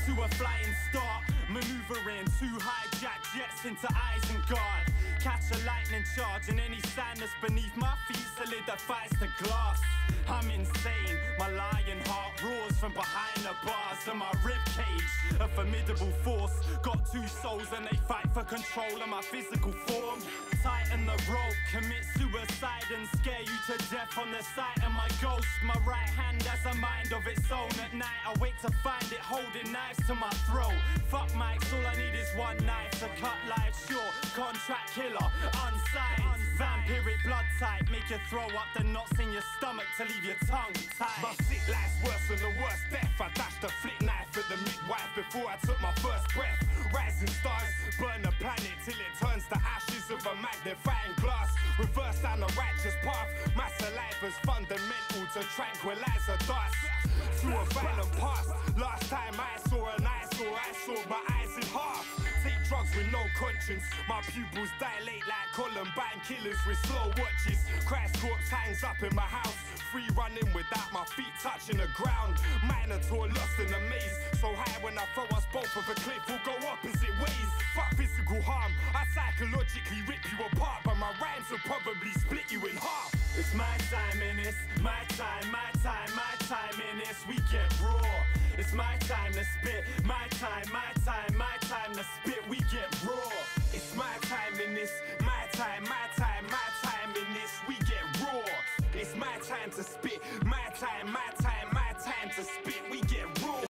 to a flying start, maneuvering 2 hijack jets into Isengard. Catch a lightning charge and any sand that's beneath my feet solidifies the glass. I'm insane, my lion heart roars from behind the bars of my ribcage. A formidable force, got 2 souls and they fight for control of my physical form. Tighten the rope, commit suicide and scare you to death on the sight of my ghost. My right hand has a mind of its own. At night I wake to find it holding knives to my throat. Fuck mics, all I need is 1 knife to cut life short. Contract killer, unsigned. Vampiric blood type, make you throw up the knots in your stomach to leave your tongue tight. My sick life's worse than the worst death. I dashed a flick knife at the midwife before I took my first breath. Rising stars burn the planet till it turns to ashes of a magnifying glass. Reverse down the righteous path. My saliva's fundamental to tranquilize the dust. Through a violent past. Last time I saw an eyesore, I saw my eyes in half. Take drugs with no conscience. My pupils dilate like Columbine killers with slow watches. Christ corpse hangs up in my house. Free running without my feet touching the ground. Minotaur lost in the maze. So high when I throw us both off a cliff, we'll go opposite ways. Fuck physical harm, I psychologically rip you apart, but my rhymes will probably split you in half. It's my time in this, my time, my time, my time in this. We get raw. It's my time to spit, my time, my time, my time to spit. We get raw. It's my time in this, my time, my time, my time in this. We get raw. It's my time to spit, my